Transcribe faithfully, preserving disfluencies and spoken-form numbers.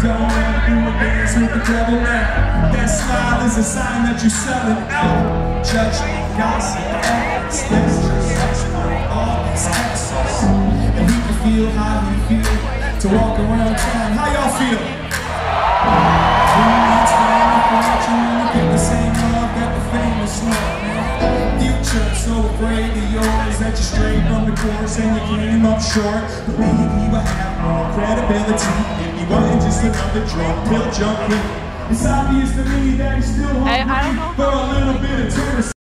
don't wanna do a dance with the devil now. That smile is a sign that you're selling out. Judging, gossip, acts, that's just us. All these excess. And we can feel how we feel to walk around town. How y'all feel? It's fine, I thought you wanna get the same love that the famous love. Future, so afraid of yours that you strayed from the course and you came up short. Believe he would have more credibility if he wasn't just another drug pill junkie. It's obvious to me that he's still hungry I, I don't know. for a little bit of tennis.